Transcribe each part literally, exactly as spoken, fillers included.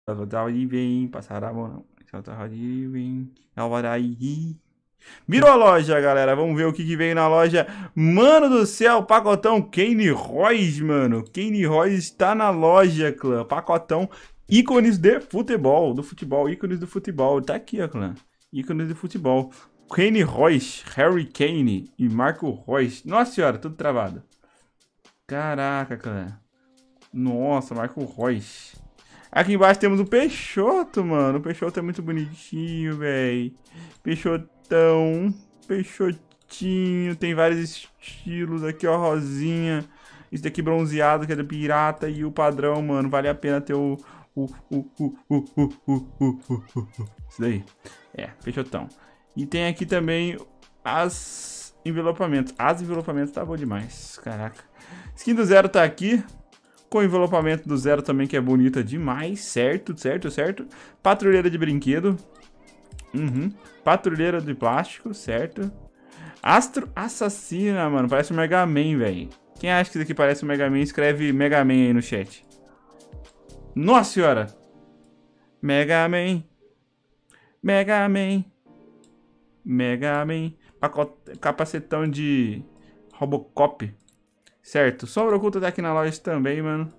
Solta de bem, passar a mão. Solta de bem, aí. Virou a loja, galera. Vamos ver o que, que veio na loja. Mano do céu, pacotão Kane Royce, mano. Kane Royce está na loja, clã. Pacotão ícones de futebol. Do futebol, ícones do futebol. Tá aqui, ó, clã. Ícones do futebol. Kane Royce, Harry Kane e Marco Royce. Nossa senhora, tudo travado. Caraca, clã. Nossa, Marco Royce. Aqui embaixo temos o Peixoto, mano. O Peixoto é muito bonitinho, velho. Peixotão. Peixotinho. Tem vários estilos aqui, ó. Rosinha. Esse daqui bronzeado, que é do pirata. E o padrão, mano. Vale a pena ter o... o, o, o, o, o, o, o, o. Isso daí. É, Peixotão. E tem aqui também as envelopamentos. As envelopamentos tá bom demais. Caraca. Skin do Zero tá aqui. Com envelopamento do Zero também, que é bonita demais. Certo, certo, certo. Patrulheira de brinquedo. Uhum. Patrulheira de plástico, certo. Astro Assassina, mano. Parece um Mega Man, velho. Quem acha que isso aqui parece um Mega Man, escreve Mega Man aí no chat. Nossa senhora. Mega Man. Mega Man. Mega Man. Pacote... Capacetão de Robocop. Certo, Sombra Oculta tá aqui na loja também, mano.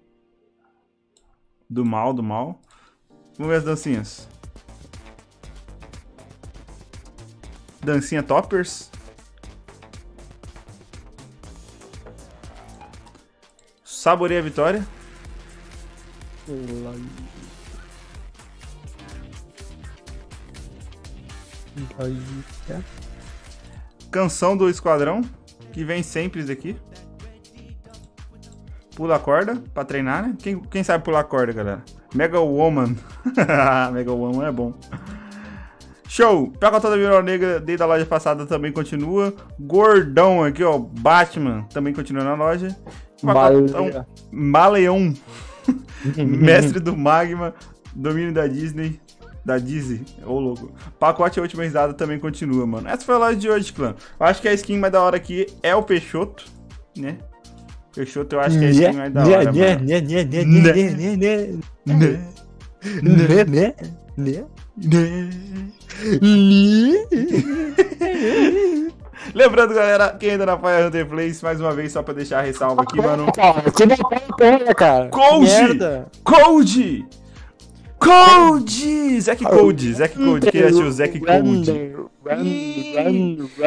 Do mal, do mal. Vamos ver as dancinhas. Dancinha Toppers. Saboreia a Vitória. Canção do Esquadrão, que vem sempre isso aqui. Pula a corda pra treinar, né? Quem, quem sabe pular a corda, galera? Mega Woman. Mega Woman é bom. Show! Pacotão da Virou Negra desde a loja passada também continua. Gordão aqui, ó. Batman também continua na loja. Pacotão Maleão. Mestre do Magma. Domínio da Disney. Da Disney. Ô, louco. Pacote A Última Risada também continua, mano. Essa foi a loja de hoje, clã. Eu acho que a skin mais da hora aqui é o Peixoto, né? Peixoto, eu acho que é a skin mais da hora, Lembrando, galera, quem ainda não apoia a Hunter Place, mais uma vez, só pra deixar a ressalva aqui, mano. Cara, Code! Code! Code! Zack Code! Zack Code, quem assistiu o Zack Code?